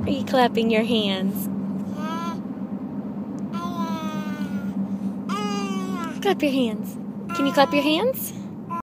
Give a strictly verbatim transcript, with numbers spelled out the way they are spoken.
Are you clapping your hands? Clap your hands. Can you clap your hands?